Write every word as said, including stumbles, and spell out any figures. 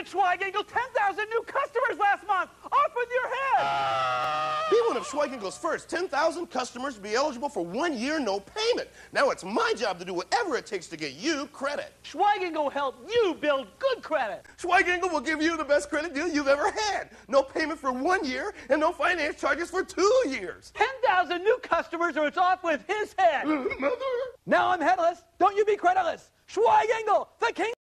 get Schweig Engel ten thousand new customers last month. Off with your head. Be one of Schweig Engel's first ten thousand customers to be eligible for one year no payment. Now it's my job to do whatever it takes to get you credit. Schweig Engel will help you build good credit. Schweig Engel will give you the best credit deal you've ever had. No payment for one year and no finance charges for two years. ten thousand new customers or it's off with his head. Mother. Now I'm headless. Don't you be creditless. Schweig Engel, the king.